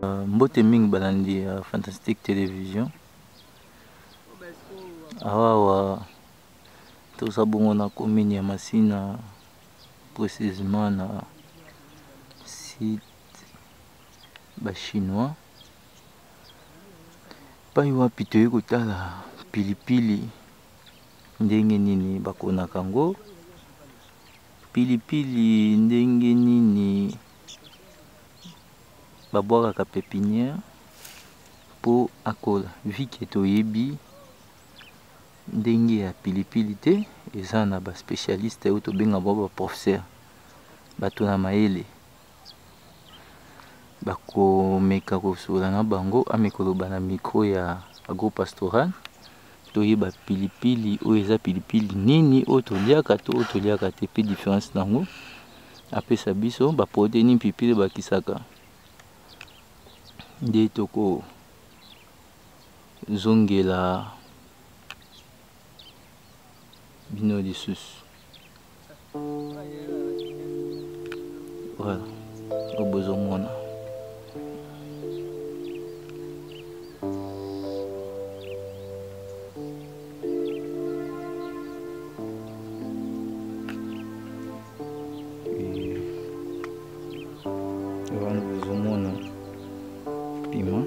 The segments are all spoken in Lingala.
Mbote mingi balandi ya Fantastique Télévision. Awa toza bongo na commune ya Masina, précisément na site ba chinois. Pai wapi toye kotala pilipili ndenge nini bakonaka ngo, pilipili ndenge nini babwakaka pépinière po akola. Vike toyebi ndenge ya pilipili te, eza na ba spécialiste oyo tobenga bo ba professeur, bato na mayele bakomeka kosola na bango amekoloba na micro ya agropastoral. Toyeba pilipili oyo eza pilipili nini oyo toliaka to oyo toliaka te, pe différence nango apesa biso ba protéine pilipili bakisaka nde toko zongela bino lisusu. Voilà, obozomona wana bozomona pima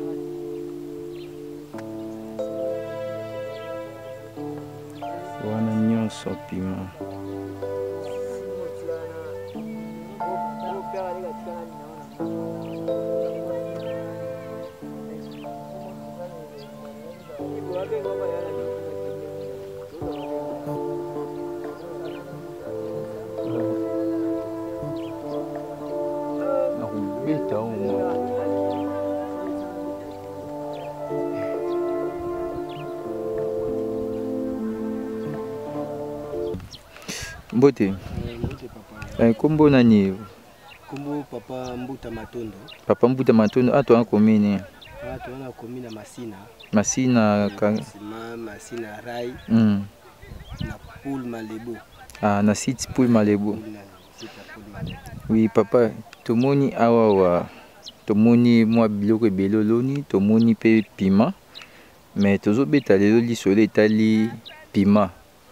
wana nyonso pima. Nakubeta umo Mbote. Mbote papa. Kombo nani? Kombo papa Mbuta Matondo. Papa Mbuta Matondo. Ah, toi en commune. Ah, toi en commune à Masina. Masina Masina Rai. Na Poul Malebo. Ah, na site Poul Malebo. Oui papa, tomoni awa tomoni mwa biloko ebele oloni, tomoni pe pima. Mais tozobeta lelo lisolo etali pima.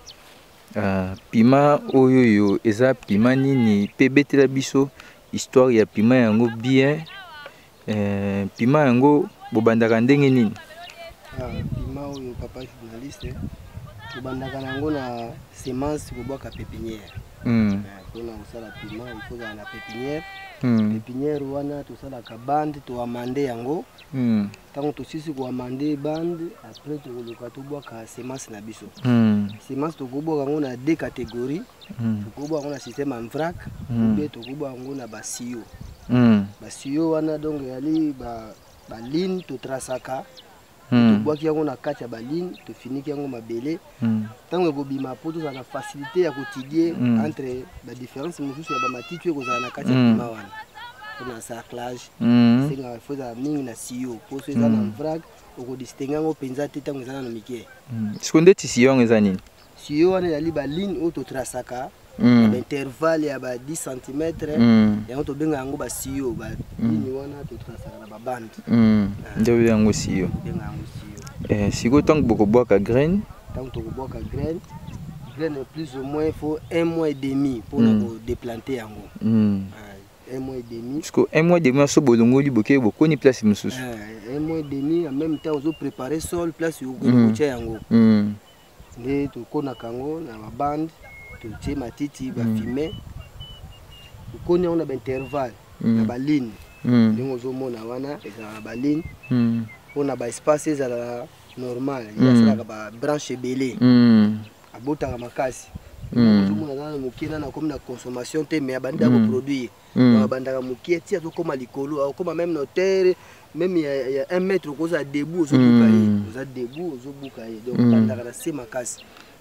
Pima oyo eza pima nini pe betela biso histoire ya pima yango bien. Pima yango bobandaka ndenge nini? Pima oyo papa journaliste bobandaka nango na semence kobwaka pépinière. Pona kosala pima il faut na pépinière. Pépinière wana tosalaka bande to amande yango. Tango tosisi ko amande bande après tokoluka tobwaka semence na biso. Semence tokobwaka yango na deux catégories. Tokobwaka yango na système en vrac ou bien tokobwaka yango na basio. Basio wana donc yali ba ligne to trasaka. Tobwaki yango na kati ya ba ligne to finiki yango mabele. Tango ekobima po tozala na facilité ya quotidien entre ba différence mosusu ya ba matiti ekozala na kati ya pima wana. Pour un sarclage, c'est qu'il faut amener na sio. Pour ceux qui sont en vrac, on peut distinguer au penza teta ngo zana no mikie. Ce qu'on dit sio ngo nini? Sio wana yali ba ligne auto trasaka, intervalle ya ba 10 cm ya auto benga ngo ba sio ba ligne wana to trasaka na ba bande. Ndio yango sio. Benga ngo sio. Siko tango boko boka graine, tango to boka graine, graine plus ou moins il faut 1 mois et demi pour nous déplanter yango. 1 mois et demi. Parce que 1 mois et demi, so bolongoli boke boko ni place mususu. 1 mois et demi en même temps on préparer sol place où on tient yango. Nde to kona kango na ba bande to tie matiti ba fumer. To kona on a intervalle na ba ligne. Ndingo zo mona wana eza ba ligne. On a ba espace za normal, il y a ba branche belé. Abota makasi. Mona na mokina na comme na consommation te mais abanda ko produire. Bandaka mukie tia to koma likolo au koma même notaire même il y a 1 mètre koza debout zo bukaye koza debout zo bukaye donc bandaka na sema kasi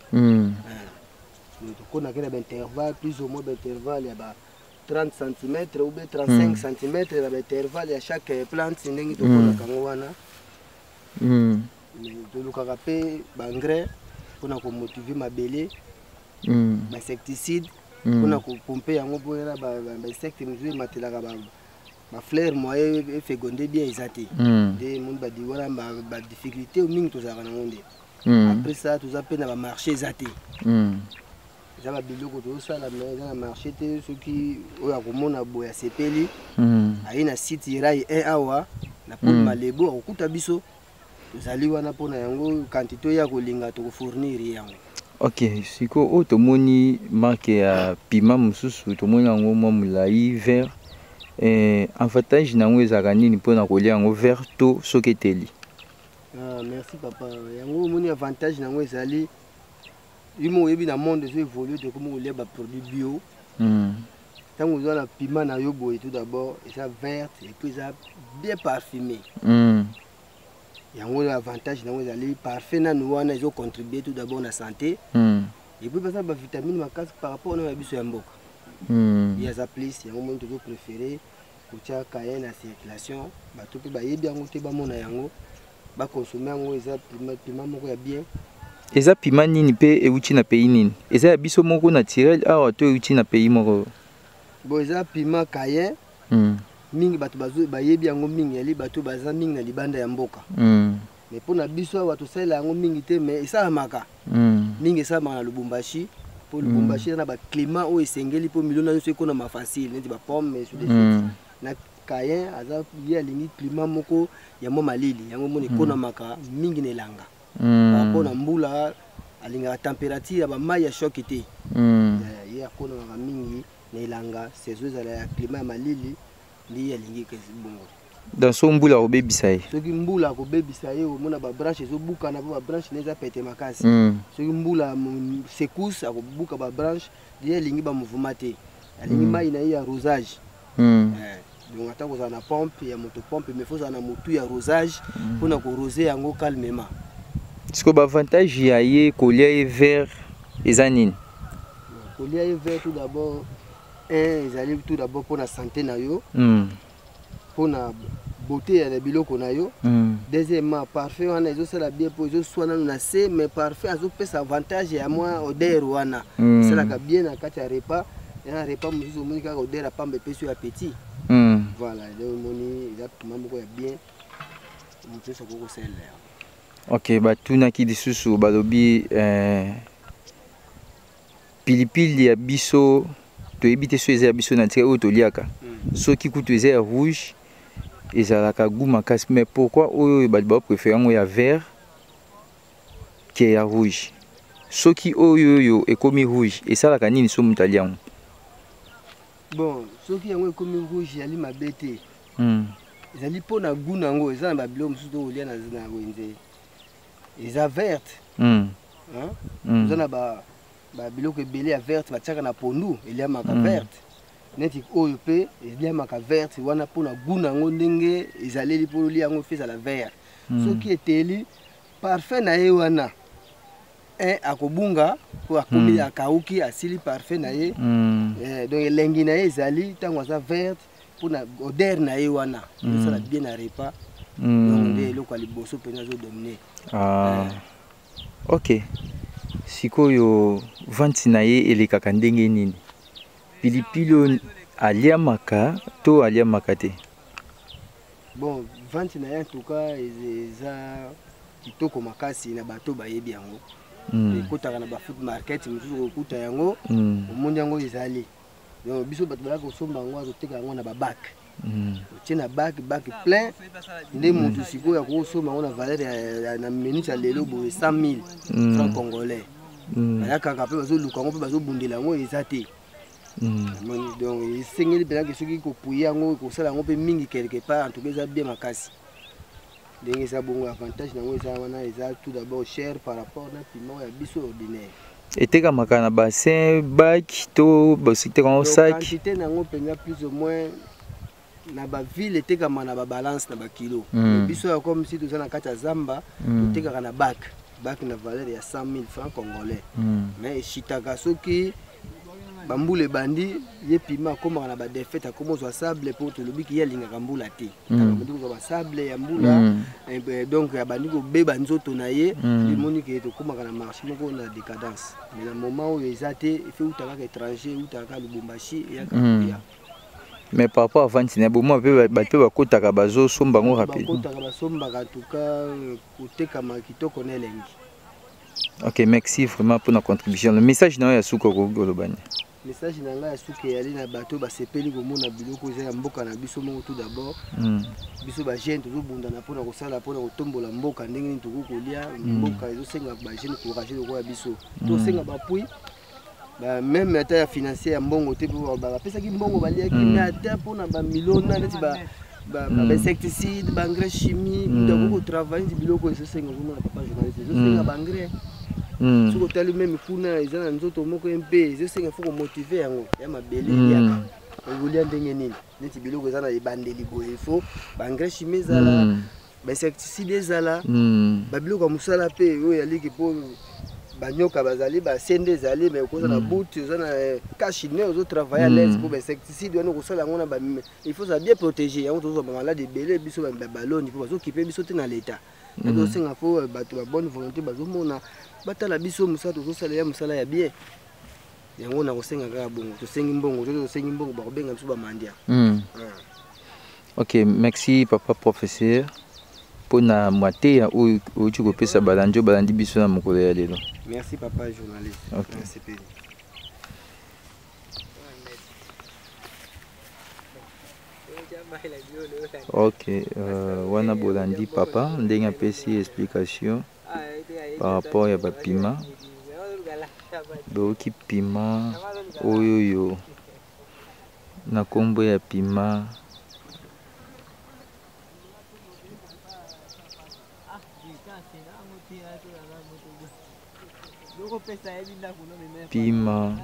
to kona kena intervalle plus ou moins intervalle ya ba 30 cm ou bien 35 cm ya ba intervalle ya chaque plante ndenge to kona kango wana to lukaka pe ba engrais pona ko motiver mabele ba insecticide. On a pompé yango boyela ba insecte muzui matelaka ba ma fleur moyen fécondé bien exacté des monde ba di wala ba difficulté au mingi to za kana monde après ça tout ça peine ba marché exacté ça va biloko to ça la na marché te ceux qui oya komona boya sepeli aina site irai 1 awa na pour malebo okuta biso tozali wana pona yango quantité ya kolinga to fournir yango. Ok, siko o tomoni marque ya piment mususu tomoni yango mwa mulai vert avantage nango ezaka nini mpona kolia yango vert to soki eteli? Merci papa. Yango moni avantage nango ezali imo oyebi na monde ezo évoluer te comme kolia ba produit bio. Tango oza na piment na yo boye tout d'abord eza verte et puis eza bien parfumé. Yango avantage nango ezali parfait nanu wana ezo contribuer tout d'abord na santé. Et puis ça ba vitamine makasi par rapport na biso ya mboka. Il y a ça plus yango moni to préféré kotia kaye na circulation bato pe ba yebi yango te ba mona yango ba consommer yango eza piment moko ya bien. Eza piment nini pe euti na pays nini? Eza ya biso moko naturel awa to euti na pays moko? Bon eza piment kaye mingi bato ba yebi yango mingi ali bato baza mingi na libanda ya mboka. Mais pour na biso awa to sala yango mingi te mais esa maka. Mingi esa na Lubumbashi. Pour Lubumbashi na ba climat o esengeli po milona yo seko na ma facile neti ba pomme mais sur des choses. Na kaye aza ya lingi climat moko ya mo malili yango moni kona maka mingi na elanga. Par rapport na mbula alinga température ya ba mai ya choc te. Ya kona maka mingi na elanga saison za la climat malili ndi ya lingi ke bongo. Dans son mbula ko bebisa ye. Soki mbula ko bebisa ye o mona ba branche ezo buka na ba branche neza pete makasi. Soki mbula secousse ako buka ba branche ndi lingi ba mouvement te. Alingi mai na ya rosage. Donc attends qu'on a pompe ya moto pompe mais faut ça na motu ya rosage pour na ko roser yango calmement. Est-ce que l'avantage y a ye collier vert ezanine? Collier vert tout d'abord ils allaient tout d'abord pour la santé na yo. Pour la beauté ya biloko na yo. Deuxièmement parfait on a zo sala bien pour zo soana na se mais parfait azo pesa avantage ya moi odeur wana. C'est la bien na kati ya repas. Ya repas muzo moni ka odeur pambe peso ya petit. Voilà, le moni il a mamoko ya bien. Muzo soko sel. Ok, bah tout na ki disusu balobi pilipili ya biso to ebite so eza biso na tika o to liaka. Soki kutu eza ya rouge ezalaka goût makasi mais pourquoi oyo ba préférer ngo ya vert que ya rouge? Soki oyo yo ekomi rouge esalaka nini so mutali yango? Bon, soki yango ekomi rouge yali mabete. Ezali pona goût nango eza na babilo mususu to olia na zina wenze. Eza verte. Eza na ba biloko ebele ya verte batiaka na pondu elia maka verte. Neti oyo pe elia maka verte wana pona goût nango ndenge ezaleli po lia yango feza la vert. Soki eteli parfait na ye wana akobunga po akomi akauki asili parfait na ye. Donc elengi na ye ezali tango aza verte pona odeur na ye wana. Ça la bien na repas. Donc de eloko liboso pe nazo dominer. Ok. Sikoyo vanti na ye elekaka ndenge nini? Pilipili aliamaka to aliamaka te? Bon, vanti na ye en tout cas eza kitoko makasi na bato bayebi yango. Ekotaka na ba food market mususu okuta yango omondi yango ezali. Donc biso bato balaka kosomba yango azoteka yango na ba bac. Otie na bac plein nde mutu sikoyo akosomba yango na valeur na minute ya lelo boye 100 000 francs congolais. Bayakaka pe bazoluka yango pe bazobundela yango eza te. Donc esengeli penaka soki kopuya yango kosala yango pe mingi quelque part en tout cas eza bien makasi. Donc eza bongo avantage nango eza wana eza tout d'abord cher par rapport na piment ya biso ordinaire. Etekamaka na bassin bac to basiteka en sac. Quantité nango penza plus ou moins na ba ville etekama na ba balance na ba kilo. Biso ya comme si tozana kati ya zamba etekaka na bac na valeur ya 100 000 francs congolais. Mais chitaka soki bambule bandi ye piment comme na ba défaite comme so sable pour to lobiki ya linga kambula te. Tanga ko ba sable ya mbula donc ya bandi ko beba nzoto na ye limoni ke to kuma na marché moko na décadence. Mais na moment où ezate il faut utaka étranger utaka Lubumbashi ya kakuya. Mais par rapport à Vanti, il bon, bateau va côté à bazo, sombango rapide. Côté à sombaga, en tout cas, côté Kamakito connaît l'engi. Ok, merci vraiment pour notre contribution. Le message n'a pas souko golobani. Le message n'a pas souko yali na bateau ba sepeli ko mona biloko za mboka na biso mo tout d'abord. Biso ba jeune toujours bunda na pona ko sala pona ko tombola mboka ndenge ni tuko kolia mboka ezo senga ba jeune courage ko ya biso. To senga ba pui ba même état financier ya mbongo te pour ba pesa ki mbongo ba lia ki na ata pona ba milona neti ba insecticide, ba engrais chimie, ndako ko travailler biloko ezo senga ko na papa journaliste. Ezo senga ba engrais si vous avez même kuna ils ont nzoto moko MP je sais qu'il faut motiver yango ya mabele ya ngolia ndenge nini neti biloko ezana ebandeli boye il faut ba engrais chimique zala ba insecticide zala ba biloko musala pe oyo yaliki po banyoka bazali ba sende zali mais ko na bout ezana cachine ozo travailler à l'aise pour ba insecticide wana ko sala ngona ba il faut ça bien protéger yango tozo ba malade belé biso ba ballon il faut bazo kiper biso te na l'état donc c'est nga faut bato ba bonne volonté bazo mona batala biso musala tozosala ya musala ya bien yango na kosenga kaka bongo tosengi mbongo tosengi mbongo bakobenga biso bamandia. Ok, merci papa professeur pour na moité ya oyo tu kopesa balanjo balandi biso na mokolo ya lelo. Merci papa journaliste. Okay. Merci pedi. Ok, wana bolandi papa ndenge apesi explication par rapport à bapima boki pima oyoyo na kombo ya pima pima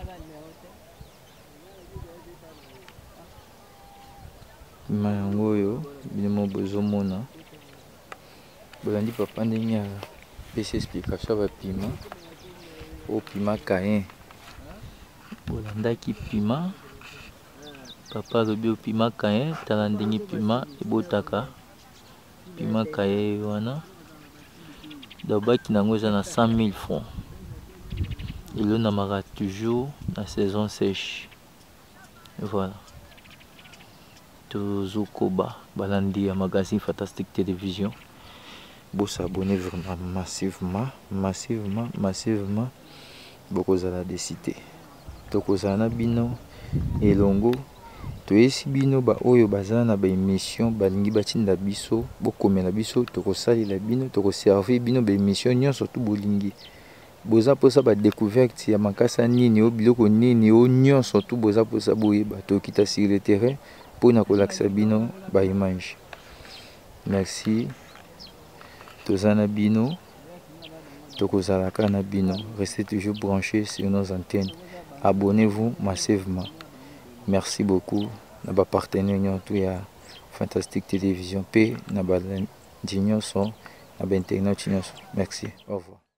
yango oyo bilimo bozomona bolandi papa ndenge ya pesi explication bapima opima Caïn bolandaki pima papa alobi opima Caïn tala ndenge pima ebotaka pima Caïn wana dabaki nango eza na 100 000 francs elonamaka toujours na saison sèche. Voilà tozokoba balandi ya magazine Fantastique Télévision vous s'abonner vraiment massivement bokozala de cité tokozala na bino elongo toyesi bino ba oyo bazala na ba émission balingi batinda biso bokomela biso tokosalela bino tokoservir bino ba émission nyonso tout bolingi boza posa ba découverte ya makasa nini o biloko nini o nyonso tout boza posa boyeba tokita sur le terrain pona kolakisa bino ba image. Merci. Tozana bino, tokozalaka na bino. Restez toujours branchés sur nos antennes. Abonnez-vous massivement. Merci beaucoup. Naba partenaire tout ya Fantastique Télévision P naba son naba internet. Merci. Au revoir.